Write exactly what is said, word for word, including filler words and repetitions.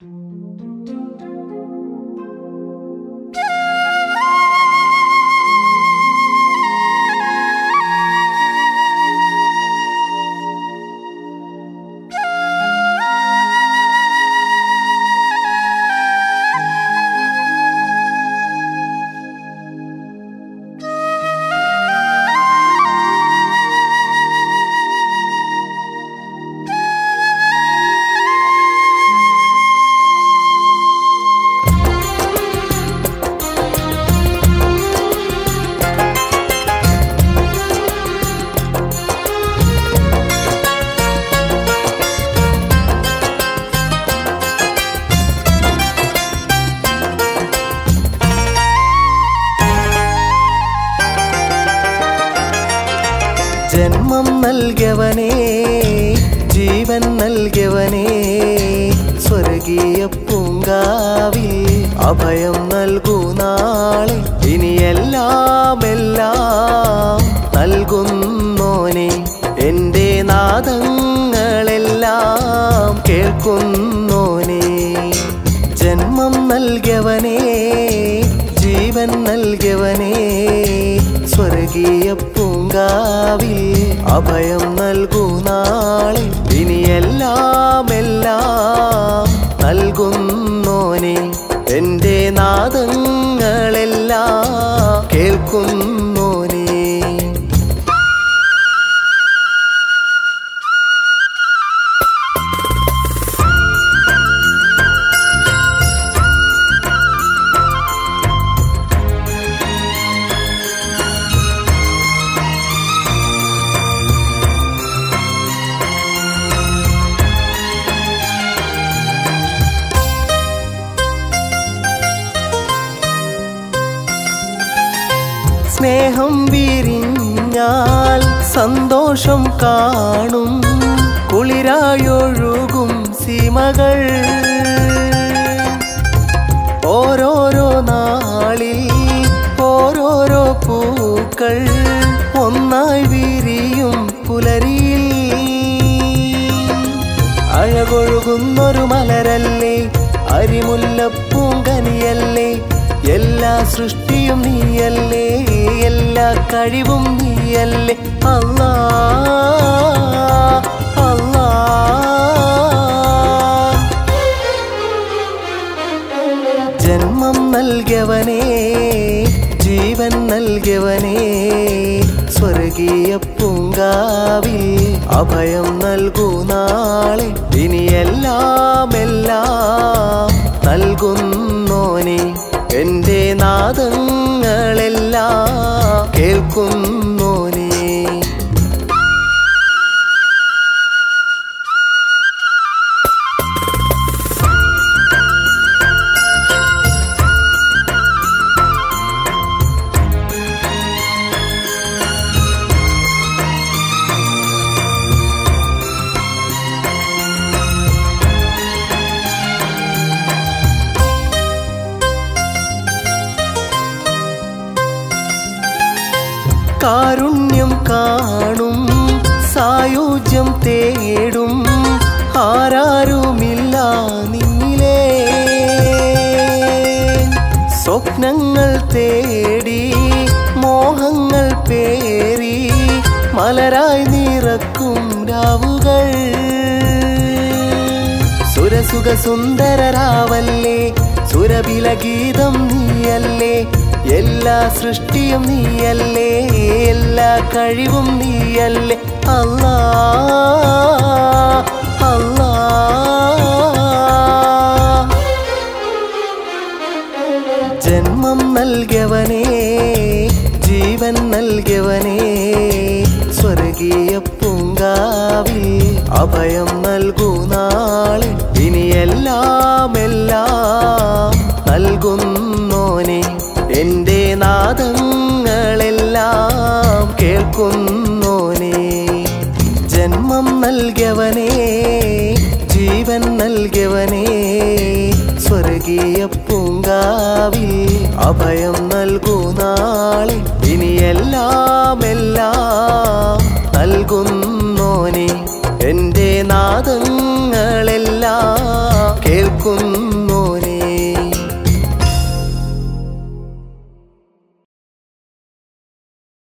ജന്മം നൽകിയവനേ ജീവൻ നൽകിയവനേ സ്വർഗീയ പൂങ്കാവിൽ അഭയം നൽകൂ നാളെ ഇനിയെല്ലാം എല്ലാം നൽകുന്നോനെ എൻ്റെ നാദങ്ങളെല്ലാം കേൾക്കുന്നോനെ ജന്മം നൽകിയവനേ ജീവൻ നൽകിയവനേ സ്വർഗീയ പൂങ്കാവിൽ അഭയം നൽകൂ നാളെ ഇനിയെല്ലാം എല്ലാം നൽകുന്നോനെ എൻ്റെ നാദങ്ങളെല്ലാം കേൾക്കുന്നോനെ സ്നേഹം വിരിഞ്ഞാൽ സന്തോഷം കാണും കുളിരായൊഴുകും സീമകൾ ഓരോരോ നാളിൽ ഓരോരോ പൂക്കൾ ഒന്നായി വിരിയും പുലരിയിൽ അഴകൊഴുകുന്നൊരു മലരല്ലേ അരിമുല്ലപ്പൂങ്കനിയല്ലേ എല്ലാ സൃഷ്ടിയും നീയല്ലേ എല്ലാ കഴിവും നീയല്ലേ അല്ലാ അല്ലാ ജന്മം നൽകിയവനേ ജീവൻ നൽകിയവനേ സ്വർഗീയ പൂങ്കാവിൽ അഭയം നൽകൂ നാളെ ഇനിയെല്ലാം എല്ലാം നൽകുന്നോനെ എൻ്റെ നാദങ്ങളെല്ലാം കേൾക്കുന്നോനെ കാരുണ്യം കാണും സായുജ്യം തേടും ആരാരുമില്ല നിന്നിലേ സ്വപ്നങ്ങൾ തേടി മോഹങ്ങൾ പേറി മലരായി നിറക്കും രാവുകൾ സുരസുഖ സുന്ദരരാവല്ലേ സുരബില ഗീതം നീയല്ലേ എല്ലാ സൃഷ്ടിയും നീയല്ലേ എല്ലാ കഴിവും നീയല്ലേ അല്ലാ അല്ലാ ജന്മം നൽകിയവനേ ജീവൻ നൽകിയവനേ സ്വർഗീയ പൂങ്കാവിൽ അഭയം നൽകൂ നാളെ ഇനിയെല്ലാം എല്ലാം നൽകുന്നോനെ എൻ്റെ നാദങ്ങളെല്ലാം കേൾക്കുന്നോനെ ജന്മം നൽകിയവനേ ജീവൻ നൽകിയവനേ സ്വർഗീയ പൂങ്കാവിൽ അഭയം നൽകൂ നാളെ ഇനിയെല്ലാം എല്ലാം നൽകുന്നു